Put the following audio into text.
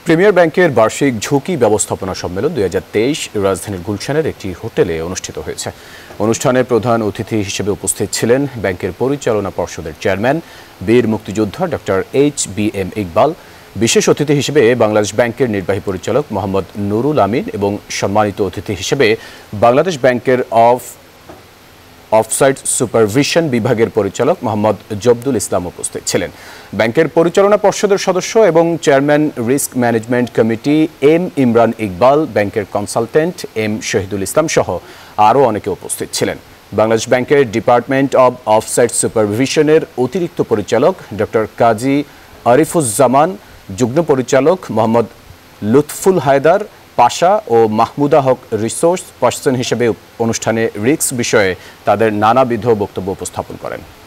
Premier ব্যাংকের বার্ষিক ঝুঁকি ব্যবস্থাপনা সম্মেলন 2023 রাজধানীর গুলশানের একটি হোটেলে অনুষ্ঠিত হয়েছে। অনুষ্ঠানে প্রধান অতিথি হিসেবে উপস্থিত ছিলেন ব্যাংকের পরিচালনা পর্ষদের চেয়ারম্যান বীর মুক্তিযোদ্ধা ডক্টর HBM ইকবাল। বিশেষ অতিথি হিসেবে বাংলাদেশ ব্যাংকের নির্বাহী পরিচালক মোহাম্মদ নুরুল আমিন এবং সম্মানিত অতিথি হিসেবে বাংলাদেশ ব্যাংকের অফসাইট সুপারভিশন বিভাগের পরিচালক মোহাম্মদ জব্দুল ইসলাম উপস্থিত ছিলেন। ব্যাংকের পরিচালনা পর্ষদের সদস্য এবং chairman risk management committee Imran Iqbal, ব্যাংকের কনসালটেন্ট শহীদুল ইসলাম সহ আরও অনেকে উপস্থিত ছিলেন। বাংলাদেশ ব্যাংকের ডিপার্টমেন্ট অব অফসাইট সুপারভিশনের অতিরিক্ত পরিচালক ডক্টর কাজী আরিফুজ্জামান, যুগ্ম পরিচালক মোহাম্মদ লুৎফুল হায়দার পাশা ও মাহমুদা হক রিসোর্স পার্সন হিসেবে অনুষ্ঠানে রিস্ক বিষয়ে তাদের নানাবিধ বক্তব্য উপস্থাপন করেন।